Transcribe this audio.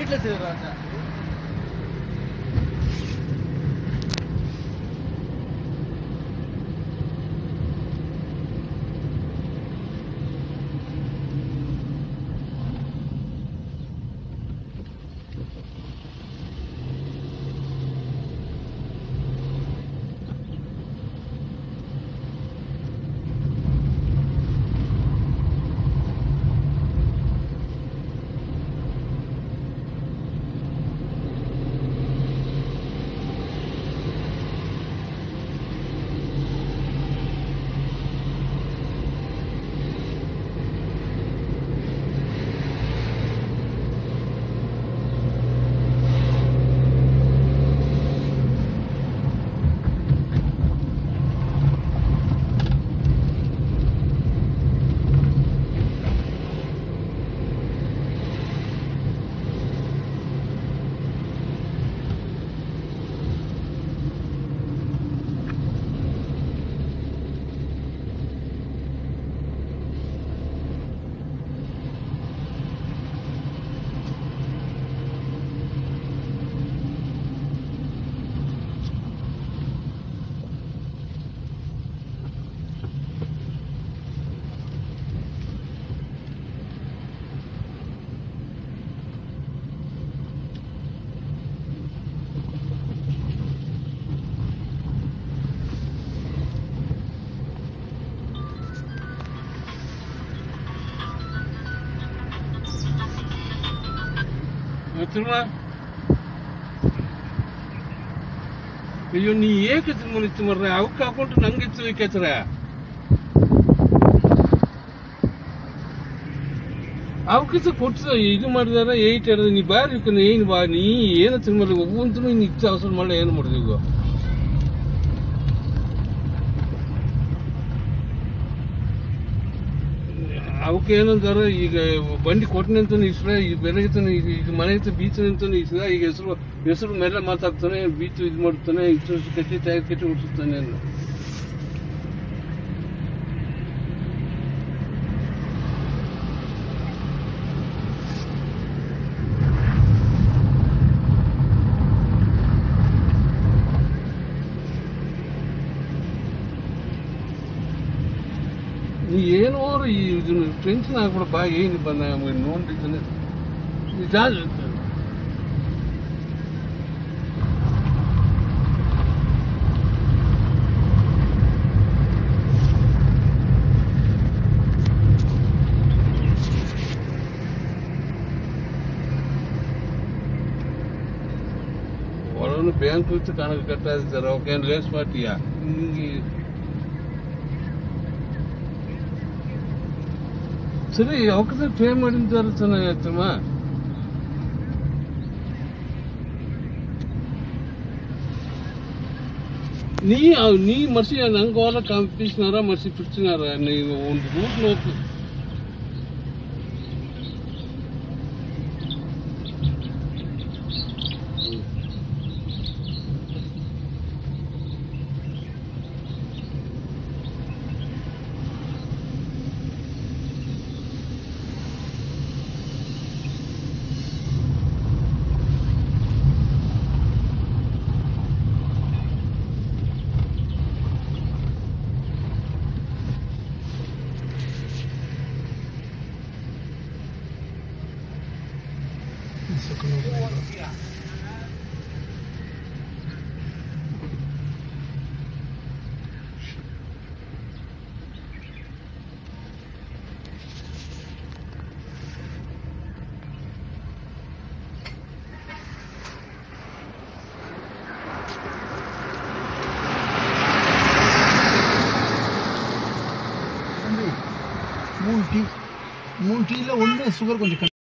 வீட்டில் செய்கிறாங்க. ಅಯ್ಯೋ ನೀ ಏಕೆ ತಿನ್ಮನಿತ್ತು ಮರ್ರೆ ಅವಕ್ಕೆ ಹಾಕೊಂಡು ನಂಗೆ ಎಚ್ಚರಿಕೆತ್ರ ಅವಕ್ಕೆ ಕೊಟ್ಟು ಇದು ಮಾಡಿದಾರ 8 ಹಿಡಿದು ನೀ ಬಾರಿ ಏನು ಬಾ ನೀ ಏನು ತಿನ್ಮಲ್ಲಿ ಒಬ್ಬಂತೂ ನೀನು ಇತ್ತು ಅವಸರ ಮಾಡಲಿ ಏನು ಮಾಡಿದೆ ಈಗ ಅವಕ್ಕೆ ಏನಂತಾರ ಈಗ ಬಂಡಿ ಕೊಟ್ಟನೆ ಅಂತ ಇಸ್ರ ಈಗ ಬೆಳಗ್ತಾನೆ ಈಗ ಮನೆ ಹತ್ರ ಬೀಚ್ ಅಂತ ಇಸ್ರ ಈಗ ಹೆಸರು ಮೇಲೆ ಮಾತಾಡ್ತಾನೆ ಬೀಚ್ ಇದು ಮಾಡ್ತಾನೆ ಇಷ್ಟು ಕಟ್ಟಿ ಟೈರ್ ಕಟ್ಟಿ ಹುಡ್ಸುತ್ತಾನೆ ಅಲ್ಲ ನೀ ಏನೋ ಇದನ್ನು ಟೆನ್ಷನ್ ಆಗ್ಬಿಡಪ್ಪ ಏನು ಬಂದ ನೋಡಿದ್ದಾನೆ ನಿಜ ಒಳಗೆ ಬ್ಯಾಂಕ್ ವಿತ್ತು ಕಣಕ್ಕೆ ಕಟ್ಟಾದಿದ್ದಾರೆ ಅವಕ್ಕೇನು ಲೇಸ್ ಮಾಡ್ತೀಯಾ ಹಿಂಗೆ ಸರಿ ಅವಕ್ಕೆ ಟ್ರೈ ಮಾಡಿದ್ದಾರೆ ಚೆನ್ನಾಗತ್ತಮ್ಮ ನೀ ಮರ್ಸಿ ನಂಗೆ వాళ్ళ కంపించినారా మర్చి పిచ్చినారా నేను రూట్ లోపు மூணு டீயில் ஒன்று சுகர் கொஞ்சம்